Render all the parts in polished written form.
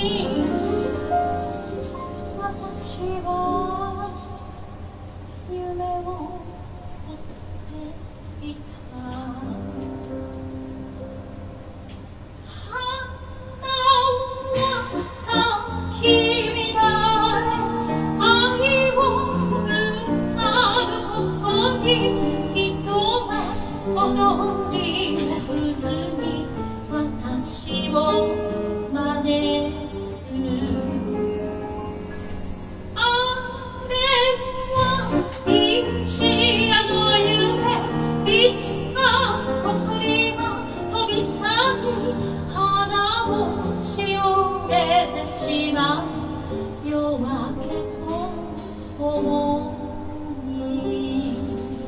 私は夢を追っていた。踊りもふずに私を招く。あれは一夜の夢、いつか小鳥が飛び去り花を潮れてしまう。夜明けとともに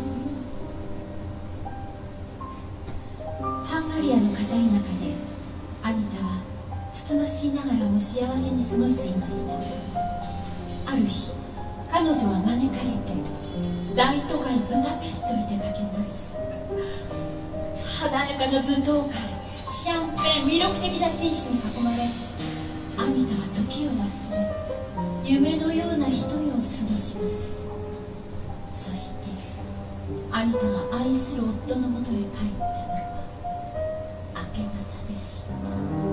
ハンガリアの片田舎でアニタはつつましいながらも幸せに過ごしていました。ある日彼女は招かれて大都会ブダペストへ出かけます。華やかな舞踏会、シャンペン、魅力的な紳士に囲まれアニタは時を忘れ夢のようなひと夜を過ごします。そしてアニタは愛する夫のもとへ帰ったのは明け方でした。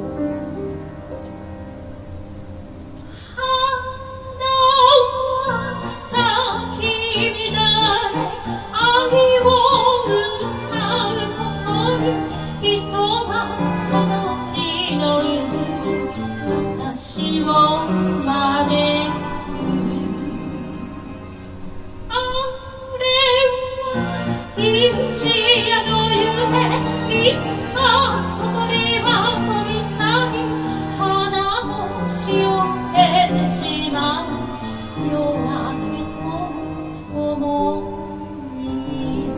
花は咲き乱れ愛を歌うことに人は踊りの渦私を招く。あれは一夜の夢、いつか小鳥は飛び去り花も潮れてしまう。夜明けとともに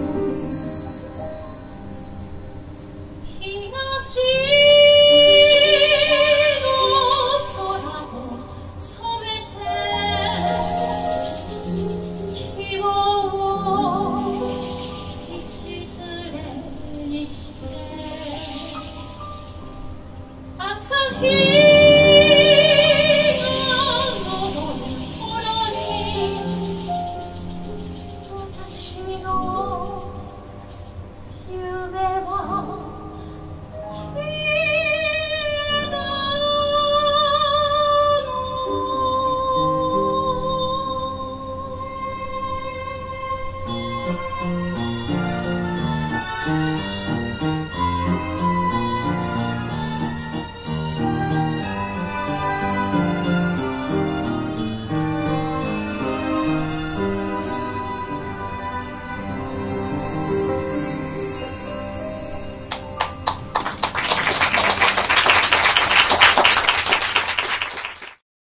東の空を染めて希望を道連れにして朝日